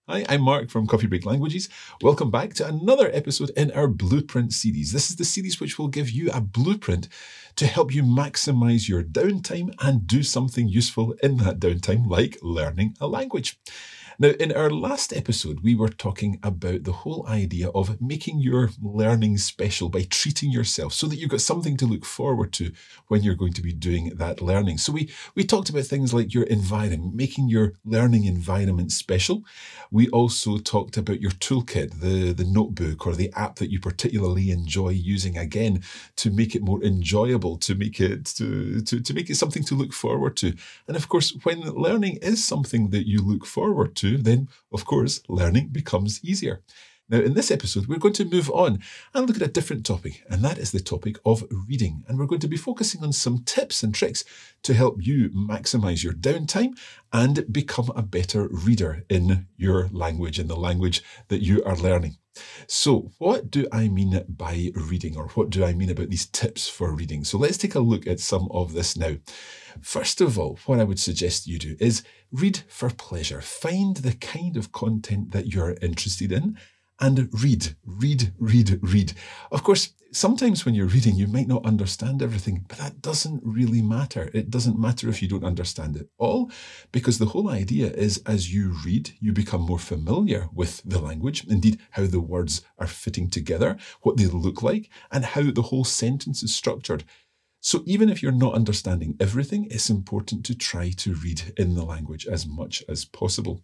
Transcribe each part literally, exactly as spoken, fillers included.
Hi, I'm Mark from Coffee Break Languages. Welcome back to another episode in our Blueprint series. This is the series which will give you a blueprint to help you maximize your downtime and do something useful in that downtime, like learning a language. Now, in our last episode, we were talking about the whole idea of making your learning special by treating yourself so that you've got something to look forward to when you're going to be doing that learning. So we, we talked about things like your environment, making your learning environment special. We also talked about your toolkit, the, the notebook or the app that you particularly enjoy using, again, to make it more enjoyable, to make it to, to, to make it something to look forward to. And of course, when learning is something that you look forward to, then of course, learning becomes easier. Now, in this episode, we're going to move on and look at a different topic, and that is the topic of reading. And we're going to be focusing on some tips and tricks to help you maximize your downtime and become a better reader in your language, in the language that you are learning. So what do I mean by reading, or what do I mean about these tips for reading? So let's take a look at some of this now. First of all, what I would suggest you do is read for pleasure. Find the kind of content that you're interested in and read, read, read, read. Of course, sometimes when you're reading, you might not understand everything, but that doesn't really matter. It doesn't matter if you don't understand it all, because the whole idea is as you read, you become more familiar with the language, indeed how the words are fitting together, what they look like, and how the whole sentence is structured. So even if you're not understanding everything, it's important to try to read in the language as much as possible.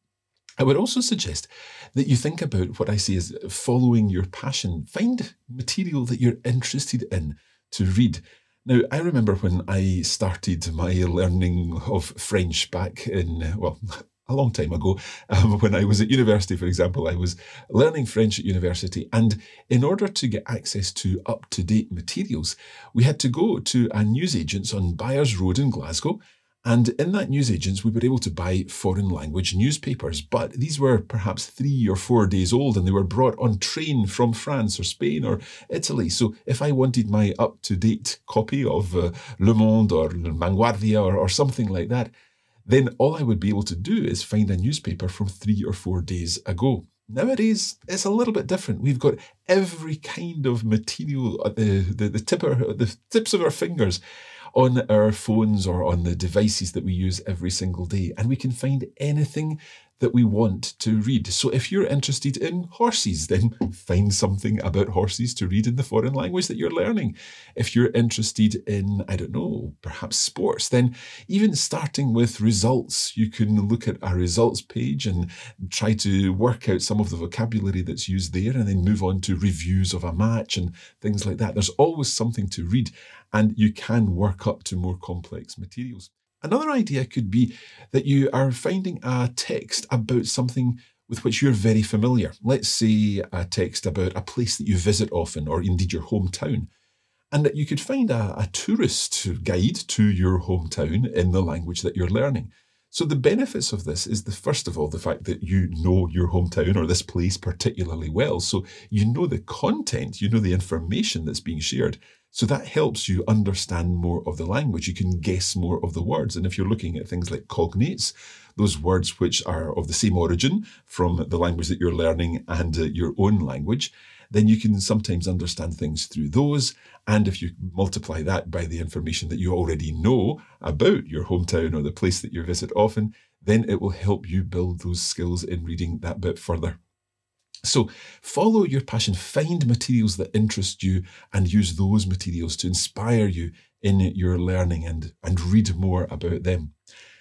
I would also suggest that you think about what I say is following your passion. Find material that you're interested in to read. Now, I remember when I started my learning of French back in, well, a long time ago, um, when I was at university, for example, I was learning French at university. And in order to get access to up-to-date materials, we had to go to a newsagent's on Byres Road in Glasgow. And in that newsagent's, we were able to buy foreign language newspapers, but these were perhaps three or four days old and they were brought on train from France or Spain or Italy. So if I wanted my up-to-date copy of uh, Le Monde or Vanguardia or, or something like that, then all I would be able to do is find a newspaper from three or four days ago. Nowadays, it's a little bit different. We've got every kind of material at the, the, the, tipper, the tips of our fingers on our phones or on the devices that we use every single day. And we can find anything that we want to read. So if you're interested in horses, then find something about horses to read in the foreign language that you're learning. If you're interested in, I don't know, perhaps sports, then even starting with results, you can look at a results page and try to work out some of the vocabulary that's used there and then move on to reviews of a match and things like that. There's always something to read and you can work up to more complex materials. Another idea could be that you are finding a text about something with which you're very familiar. Let's say a text about a place that you visit often, or indeed your hometown, and that you could find a, a tourist guide to your hometown in the language that you're learning. So the benefits of this is, the first of all, the fact that you know your hometown or this place particularly well. So you know the content, you know the information that's being shared. So that helps you understand more of the language. You can guess more of the words. And if you're looking at things like cognates, those words which are of the same origin from the language that you're learning and uh, your own language, then you can sometimes understand things through those. And if you multiply that by the information that you already know about your hometown or the place that you visit often, then it will help you build those skills in reading that bit further. So follow your passion, find materials that interest you and use those materials to inspire you in your learning and, and read more about them.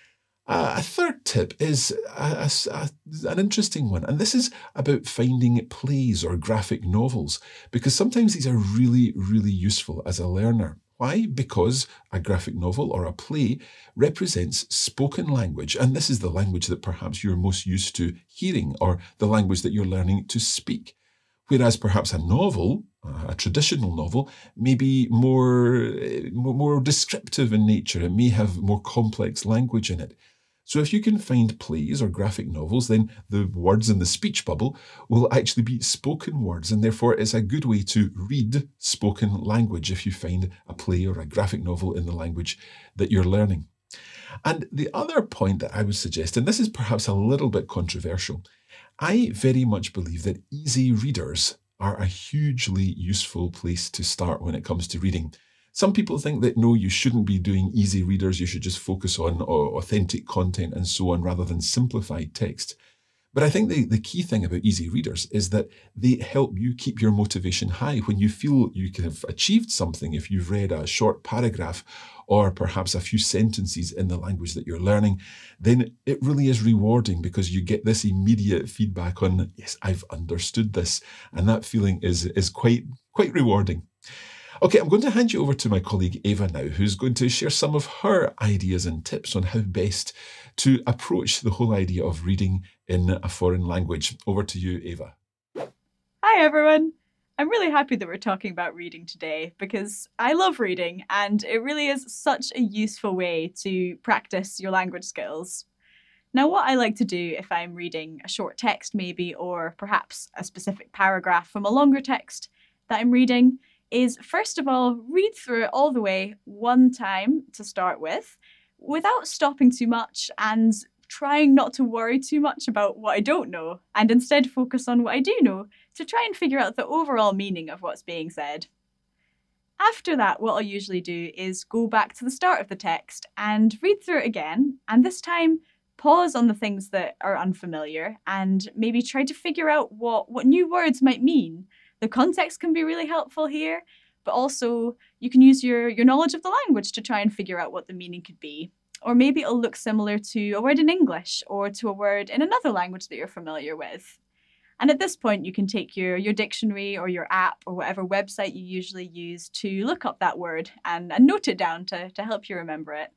Uh, a third tip is a, a, a, an interesting one, and this is about finding plays or graphic novels, because sometimes these are really, really useful as a learner. Why? Because a graphic novel or a play represents spoken language, and this is the language that perhaps you're most used to hearing or the language that you're learning to speak. Whereas perhaps a novel, a traditional novel, may be more, more descriptive in nature. It may have more complex language in it. So if you can find plays or graphic novels, then the words in the speech bubble will actually be spoken words, and therefore it's a good way to read spoken language if you find a play or a graphic novel in the language that you're learning. And the other point that I would suggest, and this is perhaps a little bit controversial, I very much believe that easy readers are a hugely useful place to start when it comes to reading. Some people think that no, you shouldn't be doing easy readers, you should just focus on authentic content and so on rather than simplified text. But I think the, the key thing about easy readers is that they help you keep your motivation high. When you feel you have achieved something, if you've read a short paragraph or perhaps a few sentences in the language that you're learning, then it really is rewarding because you get this immediate feedback on, yes, I've understood this. And that feeling is, is quite, quite rewarding. Okay, I'm going to hand you over to my colleague Eva now, who's going to share some of her ideas and tips on how best to approach the whole idea of reading in a foreign language. Over to you, Eva. Hi, everyone. I'm really happy that we're talking about reading today because I love reading and it really is such a useful way to practice your language skills. Now, what I like to do if I'm reading a short text maybe, or perhaps a specific paragraph from a longer text that I'm reading, is first of all, read through it all the way one time to start with, without stopping too much and trying not to worry too much about what I don't know, and instead focus on what I do know to try and figure out the overall meaning of what's being said. After that, what I'll usually do is go back to the start of the text and read through it again, and this time pause on the things that are unfamiliar and maybe try to figure out what, what new words might mean. The context can be really helpful here, but also you can use your, your knowledge of the language to try and figure out what the meaning could be. Or maybe it'll look similar to a word in English or to a word in another language that you're familiar with. And at this point, you can take your, your dictionary or your app or whatever website you usually use to look up that word and, and note it down to, to help you remember it.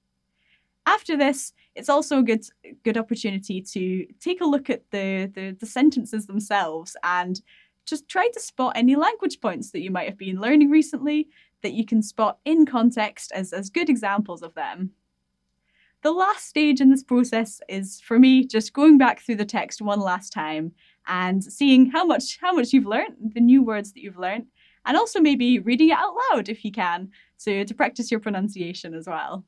After this, it's also a good, good opportunity to take a look at the, the, the sentences themselves and just try to spot any language points that you might have been learning recently that you can spot in context as, as good examples of them. The last stage in this process is, for me, just going back through the text one last time and seeing how much, how much you've learned, the new words that you've learned, and also maybe reading it out loud if you can, to, to practice your pronunciation as well.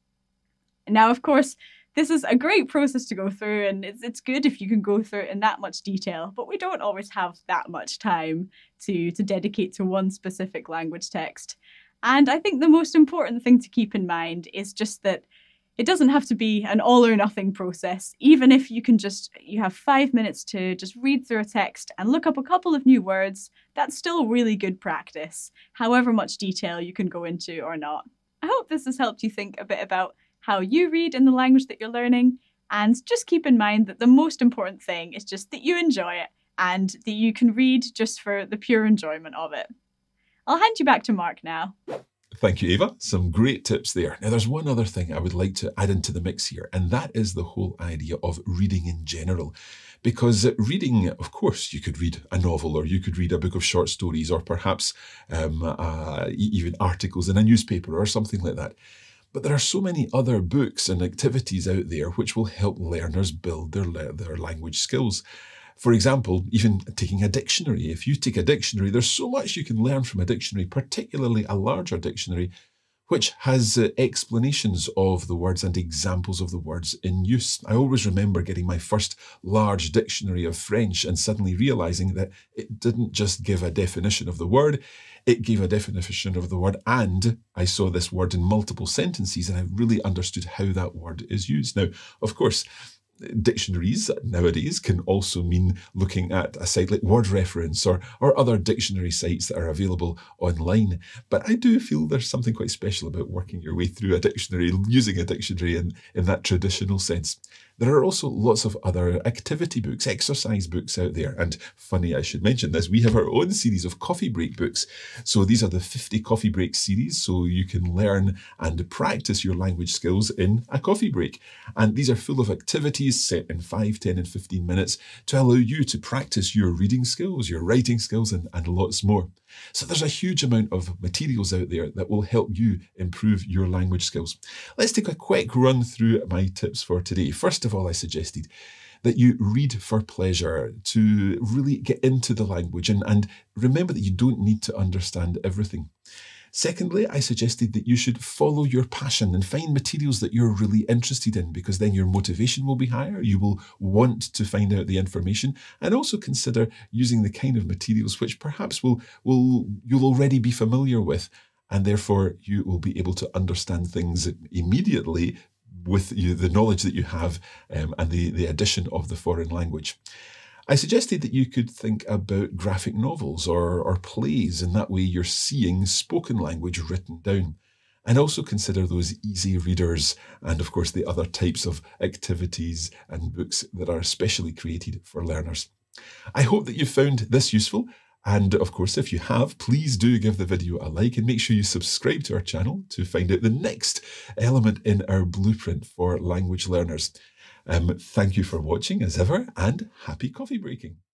Now, of course, this is a great process to go through, and it's, it's good if you can go through it in that much detail, but we don't always have that much time to, to dedicate to one specific language text. And I think the most important thing to keep in mind is just that it doesn't have to be an all or nothing process. Even if you can just, you have five minutes to just read through a text and look up a couple of new words, that's still really good practice, however much detail you can go into or not. I hope this has helped you think a bit about how you read in the language that you're learning, and just keep in mind that the most important thing is just that you enjoy it and that you can read just for the pure enjoyment of it. I'll hand you back to Mark now. Thank you, Eva. Some great tips there. Now, there's one other thing I would like to add into the mix here, and that is the whole idea of reading in general. Because reading, of course, you could read a novel, or you could read a book of short stories, or perhaps um, uh, even articles in a newspaper or something like that. But there are so many other books and activities out there which will help learners build their, their language skills. For example, even taking a dictionary. If you take a dictionary, there's so much you can learn from a dictionary, particularly a larger dictionary, which has uh, explanations of the words and examples of the words in use. I always remember getting my first large dictionary of French and suddenly realizing that it didn't just give a definition of the word, it gave a definition of the word, and I saw this word in multiple sentences and I really understood how that word is used. Now, of course, dictionaries nowadays can also mean looking at a site like Word Reference or, or other dictionary sites that are available online. But I do feel there's something quite special about working your way through a dictionary, using a dictionary in, in that traditional sense. There are also lots of other activity books, exercise books out there. And funny, I should mention this, we have our own series of coffee break books. So these are the fifty coffee break series, so you can learn and practice your language skills in a coffee break. And these are full of activities set in five, ten and fifteen minutes to allow you to practice your reading skills, your writing skills, and, and lots more. So there's a huge amount of materials out there that will help you improve your language skills. Let's take a quick run through my tips for today. First of all, I suggested that you read for pleasure, to really get into the language, and, and remember that you don't need to understand everything. Secondly, I suggested that you should follow your passion and find materials that you're really interested in, because then your motivation will be higher. You will want to find out the information, and also consider using the kind of materials which perhaps will, will you'll already be familiar with, and therefore you will be able to understand things immediately with you, the knowledge that you have um, and the, the addition of the foreign language. I suggested that you could think about graphic novels or, or plays, and that way you're seeing spoken language written down. And also consider those easy readers and, of course, the other types of activities and books that are especially created for learners. I hope that you found this useful. And of course, if you have, please do give the video a like and make sure you subscribe to our channel to find out the next element in our blueprint for language learners. Um, thank you for watching as ever, and happy coffee breaking.